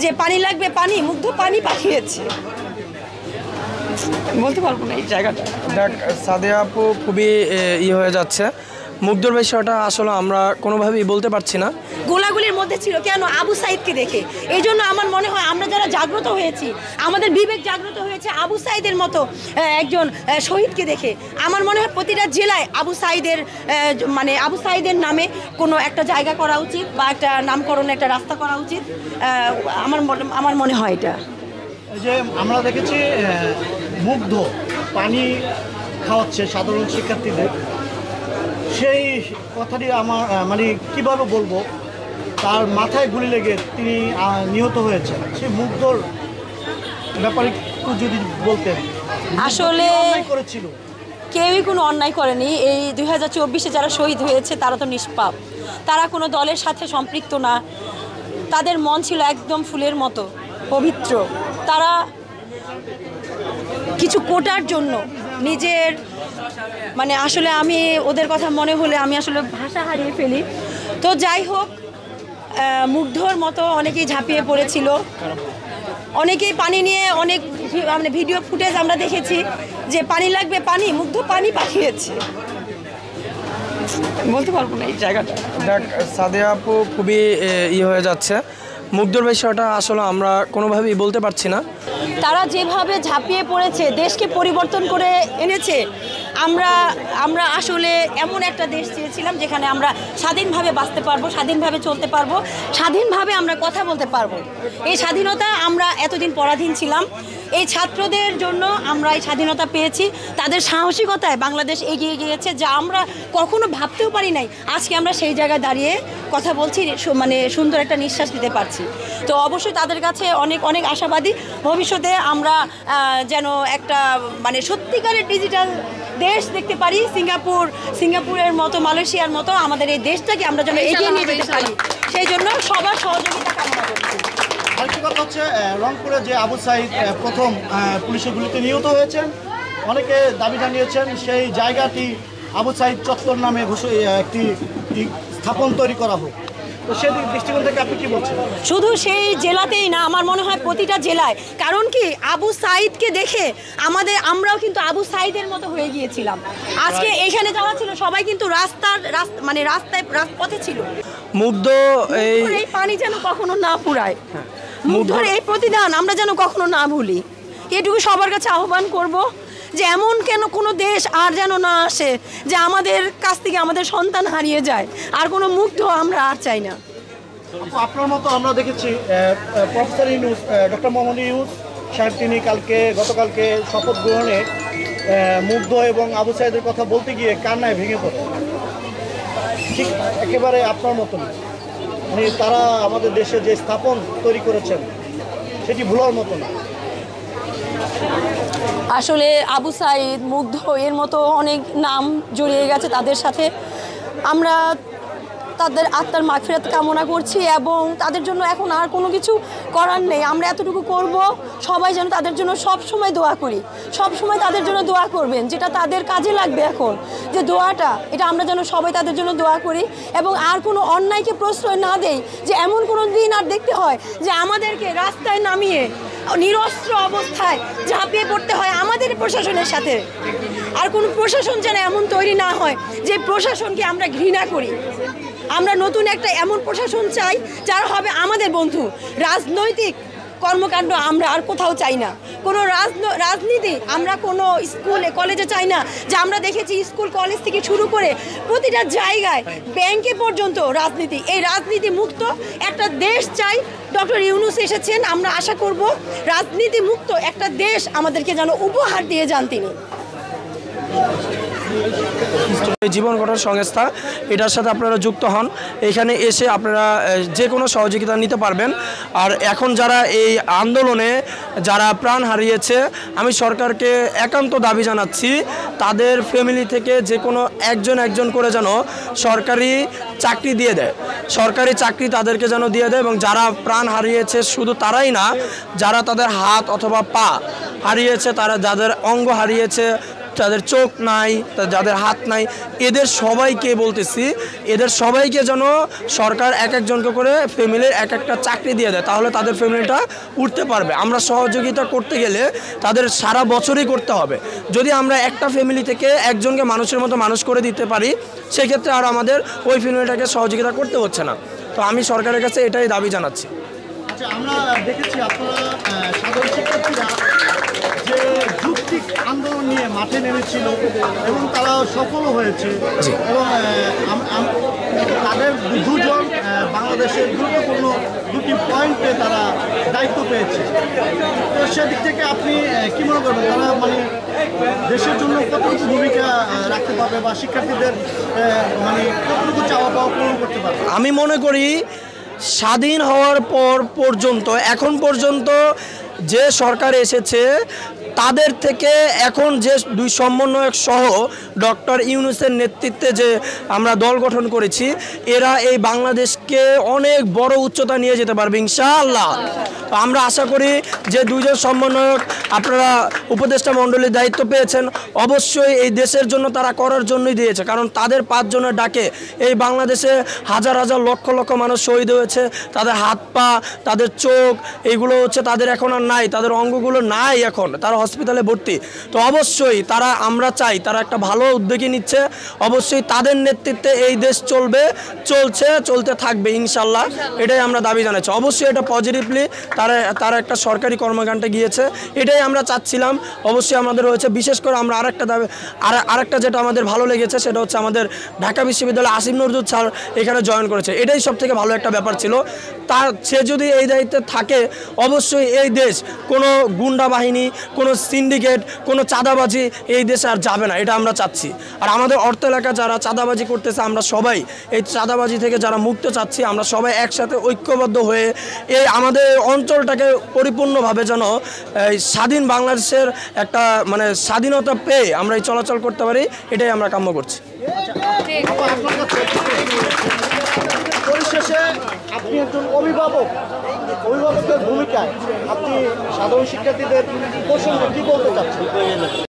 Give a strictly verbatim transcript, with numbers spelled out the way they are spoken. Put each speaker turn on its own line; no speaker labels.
যে পানি লাগবে পানি, মুগ্ধ পানি পাঠিয়েছে। বলতে পারবো না এই জায়গাটা।
দেখ সাদিয়া আপু খুবই ইয়ে হয়ে যাচ্ছে, মুগ্ধর বিষয়টা আসলে আমরা কোনোভাবেই বলতে পারছি না।
গোলাগুলির মধ্যে ছিল কেন? আবু সাইদকে দেখে। এই জন্য আমার মনে হয় আমরা যারা জাগ্রত হয়েছি, আমাদের বিবেক জাগ্রত হয়েছে আবু সাইদের মতো একজন শহীদকে দেখে। আমার মনে হয় প্রতিটা জেলায় আবু সাইদের মানে আবু সাইদের নামে কোনো একটা জায়গা করা উচিত বা একটা নামকরণ, একটা রাস্তা করা উচিত। আমার আমার মনে হয় এটা।
যে আমরা দেখেছি মুগ্ধ পানি খাওয়াচ্ছে সাধারণ শিক্ষার্থীদের, সেই কথাটি আমার মানে কিভাবে বলবো, তার মাথায় গুলি লেগে তিনি নিহত হয়েছেন। সেই মুগ্ধর ব্যাপারে একটু যদি বলতেন।
আসলে
করেছিল
কেউই কোনো অন্যায় করেনি। এই দুই হাজার চব্বিশে যারা শহীদ হয়েছে তারা তো নিষ্পাপ, তারা কোনো দলের সাথে সম্পৃক্ত না। তাদের মন ছিল একদম ফুলের মতো পবিত্র। তারা কিছু কোটার জন্য নিজের মানে আসলে আমি ওদের কথা মনে হলে আমি আসলে ভাষা হারিয়ে ফেলি। তো যাই হোক, মুগ্ধর মতো অনেকেই ঝাঁপিয়ে পড়েছিল, অনেকেই পানি নিয়ে অনেক মানে ভিডিও ফুটেজ আমরা দেখেছি যে পানি লাগবে পানি, মুগ্ধ পানি পাঠিয়েছে। বলতে পারবো না এই জায়গাটা।
দেখ সাদিয়া আপু খুবই ইয়ে হয়ে যাচ্ছে, মুগ্ধর বিষয়টা আসলে আমরা কোনোভাবেই বলতে পারছি না।
তারা যেভাবে ঝাঁপিয়ে পড়েছে, দেশকে পরিবর্তন করে এনেছে। আমরা আমরা আসলে এমন একটা দেশ চেয়েছিলাম যেখানে আমরা স্বাধীনভাবে বাঁচতে পারবো, স্বাধীনভাবে চলতে পারবো, স্বাধীনভাবে আমরা কথা বলতে পারবো। এই স্বাধীনতা আমরা এতদিন পরাধীন ছিলাম। এই ছাত্রদের জন্য আমরা এই স্বাধীনতা পেয়েছি। তাদের সাহসিকতায় বাংলাদেশ এগিয়ে গিয়েছে, যা আমরা কখনো ভাবতেও পারি নাই। আজকে আমরা সেই জায়গায় দাঁড়িয়ে কথা বলছি, মানে সুন্দর একটা নিঃশ্বাস নিতে পারছি। তো অবশ্যই তাদের কাছে অনেক অনেক আশাবাদী। ভবিষ্যতে আমরা যেন একটা মানে সত্যিকারের ডিজিটাল দেশ দেখতে পারি। সিঙ্গাপুর সিঙ্গাপুরের মতো, মালয়েশিয়ার মতো আমাদের এই দেশটাকে আমরা যেন এগিয়ে নিয়ে যেতে পারি, সেই জন্য সবার সহযোগিতা কামনা করছি।
আরেকটি কথা হচ্ছে, রংপুরে যে আবু সাইদ প্রথম পুলিশের গুলিতে নিহত হয়েছেন, অনেকে দাবি জানিয়েছেন সেই জায়গাটি আবু সাইদ চত্বর নামে একটি স্থাপন তৈরি করা হোক। তো সেদিক দৃষ্টিকোণ থেকে আপনি কি বলছেন?
শুধু সেই জেলাতেই না, আমার মনে হয় প্রতিটা জেলায়। কারণ কি, আবু সাইদকে দেখে আমাদের আমরাও কিন্তু আবু সাইদের মতো হয়ে গিয়েছিলাম। আজকে এখানে যাওয়া ছিল সবাই কিন্তু রাস্তার মানে রাস্তায় রাজপথে ছিল।
মুগ্ধ এই
এই পানি যেন কখনো না ফুরায়, মুগ্ধর এই প্রতিদান আমরা যেন কখনো না ভুলি। এটুকু সবার কাছে আহ্বান করব যে এমন কেন কোনো দেশ আর যেন না আসে যে আমাদের কাছ থেকে আমাদের সন্তান হারিয়ে যায়। আর কোনো মুগ্ধ আমরা আর চাই না।
আপনার মতো আমরা দেখেছি প্রফেসর ইউনূস, ডক্টর মোহাম্মদ ইউনূস সাহেব, তিনি কালকে গতকালকে শপথ গ্রহণে মুগ্ধ এবং আবু সাইদের কথা বলতে গিয়ে কান্নায় ভেঙে পড়ে। ঠিক একেবারে আপনার মতন, মানে তারা আমাদের দেশে যে স্থাপন তৈরি করেছেন সেটি ভুলার মতো না।
আসলে আবু সাইদ, মুগ্ধ এর মতো অনেক নাম জড়িয়ে গেছে তাদের সাথে। আমরা তাদের আত্মার মাগফিরাত কামনা করছি এবং তাদের জন্য এখন আর কোনো কিছু করার নেই। আমরা এতটুকু করব, সবাই যেন তাদের জন্য সব সময় দোয়া করি, সব সময় তাদের জন্য দোয়া করবেন, যেটা তাদের কাজে লাগবে এখন। যে দোয়াটা, এটা আমরা যেন সবাই তাদের জন্য দোয়া করি এবং আর কোনো অন্যায়কে প্রশ্রয় না দেই। যে এমন কোনো দিন আর দেখতে হয় যে আমাদেরকে রাস্তায় নামিয়ে নিরস্ত্র অবস্থায় ঝাঁপিয়ে পড়তে হয় আমাদের প্রশাসনের সাথে। আর কোনো প্রশাসন যেন এমন তৈরি না হয় যে প্রশাসনকে আমরা ঘৃণা করি। আমরা নতুন একটা এমন প্রশাসন চাই যারা হবে আমাদের বন্ধু। রাজনৈতিক কর্মকাণ্ড আমরা আর কোথাও চাই না, কোনো রাজনীতি আমরা কোনো স্কুলে কলেজে চাই না। যে আমরা দেখেছি স্কুল কলেজ থেকে শুরু করে প্রতিটা জায়গায় ব্যাংকে পর্যন্ত রাজনীতি। এই রাজনীতি মুক্ত একটা দেশ চাই। ডক্টর ইউনূস এসেছেন, আমরা আশা করব রাজনীতি মুক্ত একটা দেশ আমাদেরকে যেন উপহার দিয়ে যান তিনি।
জীবন গঠন সংস্থা, এটার সাথে আপনারা যুক্ত হন। এখানে এসে আপনারা যে কোনো সহযোগিতা নিতে পারবেন। আর এখন যারা এই আন্দোলনে যারা প্রাণ হারিয়েছে, আমি সরকারকে একান্ত দাবি জানাচ্ছি তাদের ফ্যামিলি থেকে যে কোনো একজন একজন করে যেন সরকারি চাকরি দিয়ে দেয়, সরকারি চাকরি তাদেরকে যেন দিয়ে দেয়। এবং যারা প্রাণ হারিয়েছে শুধু তারাই না, যারা তাদের হাত অথবা পা হারিয়েছে, তারা যাদের অঙ্গ হারিয়েছে, যাদের চোখ নাই, যাদের হাত নাই, এদের সবাইকে বলতেছি, এদের সবাইকে যেন সরকার এক একজনকে করে ফ্যামিলির এক একটা চাকরি দিয়ে দেয়, তাহলে তাদের ফ্যামিলিটা উঠতে পারবে। আমরা সহযোগিতা করতে গেলে তাদের সারা বছরই করতে হবে। যদি আমরা একটা ফ্যামিলি থেকে একজনকে মানুষের মতো মানুষ করে দিতে পারি, সেক্ষেত্রে আর আমাদের ওই ফ্যামিলিটাকে সহযোগিতা করতে হচ্ছে না। তো আমি সরকারের কাছে এটাই দাবি জানাচ্ছি।
আচ্ছা, আমরা দেখেছি আপনারা আহ, সাধারণ শিক্ষার্থীরা যে যৌক্তিক আন্দোলন নিয়ে মাঠে নেমেছিল এবং তারা সফলও হয়েছে এবং আহ, আম- আম- তাদের দুজন আহ, বাংলাদেশের গুরুত্বপূর্ণ দুটি পয়েন্টে তারা দায়িত্ব পেয়েছে। তো সেদিক থেকে আপনি আহ, কি মনে করবেন, তারা মানে দেশের জন্য কতটুকু ভূমিকা আহ, রাখতে পারবে বা শিক্ষার্থীদের আহ, মানে কতটুকু চাওয়া পাওয়া পূরণ করতে পারবে?
আমি মনে করি স্বাধীন হওয়ার পর পর্যন্ত, এখন পর্যন্ত যে সরকার এসেছে তাদের থেকে এখন যে দুই সমন্বয়ক সহ ডক্টর ইউনূসের নেতৃত্বে যে আমরা দল গঠন করেছি, এরা এই বাংলাদেশকে অনেক বড় উচ্চতা নিয়ে যেতে পারবে ইনশাআল্লাহ। তো আমরা আশা করি যে দুইজন সমন্বয়ক আপনারা উপদেষ্টা মণ্ডলীর দায়িত্ব পেয়েছেন, অবশ্যই এই দেশের জন্য তারা করার জন্যই দিয়েছে, কারণ তাদের পাঁচজনের ডাকে এই বাংলাদেশে হাজার হাজার লক্ষ লক্ষ মানুষ শহীদ হয়েছে। তাদের হাত পা, তাদের চোখ, এগুলো হচ্ছে তাদের এখন আর নাই, তাদের অঙ্গগুলো নাই, এখন তারা হসপিটালে ভর্তি। তো অবশ্যই তারা, আমরা চাই তারা একটা ভালো উদ্যোগী নিচ্ছে, অবশ্যই তাদের নেতৃত্বে এই দেশ চলবে, চলছে, চলতে থাকবে ইনশাল্লাহ, এটাই আমরা দাবি জানাচ্ছি। অবশ্যই এটা পজিটিভলি তারা তারা একটা সরকারি কর্মকাণ্ডে গিয়েছে, এটাই আমরা চাচ্ছিলাম। অবশ্যই আমাদের হয়েছে, বিশেষ করে আমরা আরেকটা দাবি, আর আরেকটা যেটা আমাদের ভালো লেগেছে সেটা হচ্ছে আমাদের ঢাকা বিশ্ববিদ্যালয়ে আসিফ নজরুল স্যার এখানে জয়েন করেছে, এটাই সব থেকে ভালো একটা ব্যাপার ছিল। তার সে যদি এই দায়িত্বে থাকে, অবশ্যই এই দেশ কোনো গুন্ডা বাহিনী, কোনো সিন্ডিকেট, কোনো চাঁদাবাজি এই দেশে আর যাবে না, এটা আমরা চাচ্ছি। আর আমাদের অর্থ এলাকা যারা চাঁদাবাজি করতেছে, আমরা সবাই এই চাঁদাবাজি থেকে যারা মুক্ত চাচ্ছি, আমরা সবাই একসাথে ঐক্যবদ্ধ হয়ে এই আমাদের অঞ্চলটাকে পরিপূর্ণভাবে যেন এই স্বাধীন বাংলাদেশের একটা মানে স্বাধীনতা পেয়ে আমরা এই চলাচল করতে পারি, এটাই আমরা কাম্য করছি।
আপনার কাছে পরিশেষে আপনি একজন অভিভাবক, অভিভাবকের ভূমিকায় আপনি সাধারণ শিক্ষার্থীদের প্রসঙ্গে কি বলতে চাচ্ছেন?